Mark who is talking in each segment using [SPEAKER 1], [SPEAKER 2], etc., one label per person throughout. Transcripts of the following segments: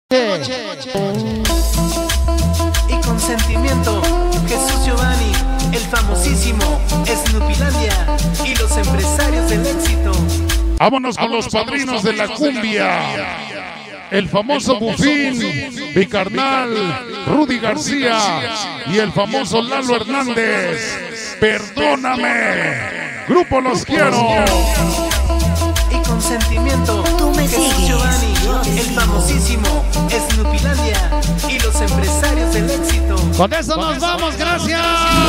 [SPEAKER 1] Y con sentimiento, Jesús Giovanni, el famosísimo Snoopylandia y los empresarios del éxito.
[SPEAKER 2] Vámonos con los padrinos de la cumbia. El famoso Bufín, mi carnal Rudy García y el famoso Lalo Hernández. Perdóname, grupo Los Quiero.
[SPEAKER 1] Y con sentimiento,
[SPEAKER 3] Tú me
[SPEAKER 1] Jesús
[SPEAKER 3] sigues,
[SPEAKER 1] Giovanni, el famosísimo Snoopylandia y los empresarios del éxito.
[SPEAKER 4] Con eso nos vamos, gracias.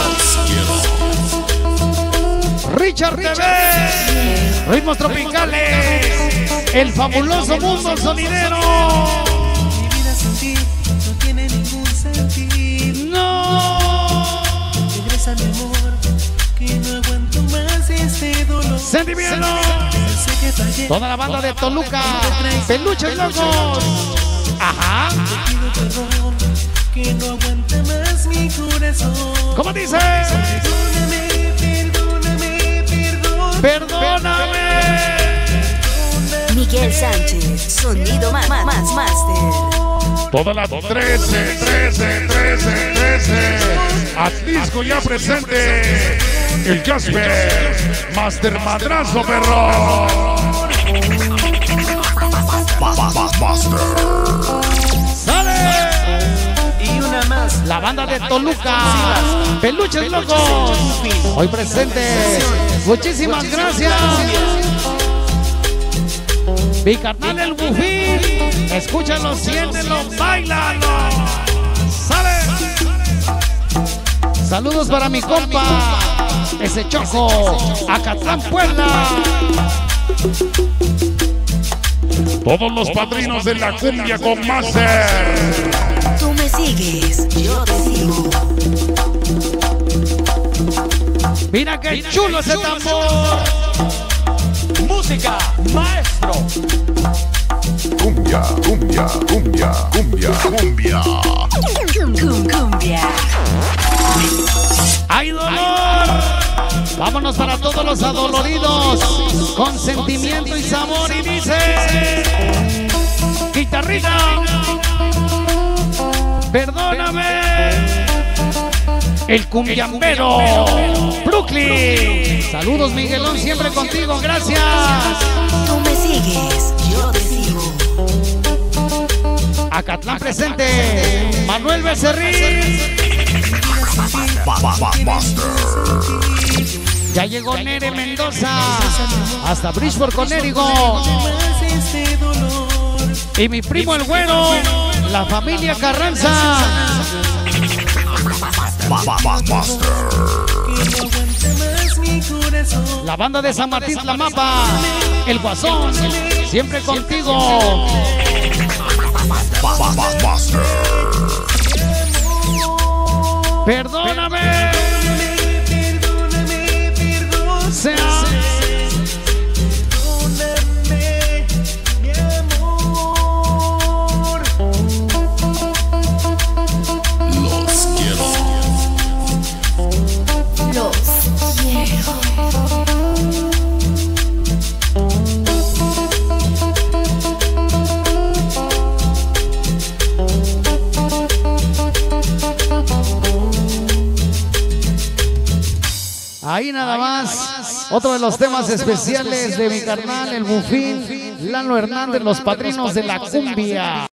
[SPEAKER 4] Richard TV, ritmos tropicales, el fabuloso mundo sonidero.
[SPEAKER 1] Mi vida sin ti no tiene ningún sentido.
[SPEAKER 4] No.
[SPEAKER 1] Regresa mi amor, que no aguanto más este dolor.
[SPEAKER 4] Sentimiento.
[SPEAKER 1] Sé que fallé,
[SPEAKER 4] Toda la banda de Toluca, Peluches Locos. Ajá.
[SPEAKER 1] te pido perdón, que no aguanta más mi corazón.
[SPEAKER 4] ¿Cómo dice?
[SPEAKER 1] Perdóname, perdóname, perdóname.
[SPEAKER 4] Perdóname.
[SPEAKER 3] Miguel Sánchez, sonido master.
[SPEAKER 2] Toda la 13. Atlisco ya presente. El Jasper, Master Madrazo, perro.
[SPEAKER 4] ¡Sale!
[SPEAKER 1] Y una más.
[SPEAKER 4] La banda de Toluca, Peluches Locos, hoy presentes. Muchísimas gracias. Mi carnal el Bufín, escúchalo, siéntelo, bailalo. ¡Sale! Saludos para mi compa, ese Choco, Acatlán, Puebla.
[SPEAKER 2] Todos los padrinos de la cumbia con Master.
[SPEAKER 3] Tú me sigues, yo te sigo.
[SPEAKER 4] Mira qué chulo ese tambor.
[SPEAKER 5] Música, maestro.
[SPEAKER 6] Cumbia.
[SPEAKER 3] Cumbia.
[SPEAKER 4] ¡Hay dolor! Vámonos para todos los adoloridos, con sentimiento y sabor, y dice: guitarrita, perdóname. El cumbiambero, Brooklyn. Saludos, Miguelón, siempre contigo, gracias.
[SPEAKER 3] Tú me sigues, yo te sigo.
[SPEAKER 4] Acatlán presente, Manuel Becerril. Ya llegó Nere Mendoza, hasta Bridgeport, Connecticut.
[SPEAKER 1] Más este dolor.
[SPEAKER 4] Y mi primo el Güero, la familia Carranza.
[SPEAKER 1] Que no aguanta más mi corazón.
[SPEAKER 4] La banda de San Martín La Mapa, el Guasón, siempre contigo. Perdóname.
[SPEAKER 1] Perdóname, perdóname.
[SPEAKER 4] Sea
[SPEAKER 1] Perdóname, mi amor.
[SPEAKER 3] Los quiero.
[SPEAKER 4] ahí nada más. Otro de los temas especiales de mi carnal, el Bufín, Lalo Hernández, los padrinos de la cumbia.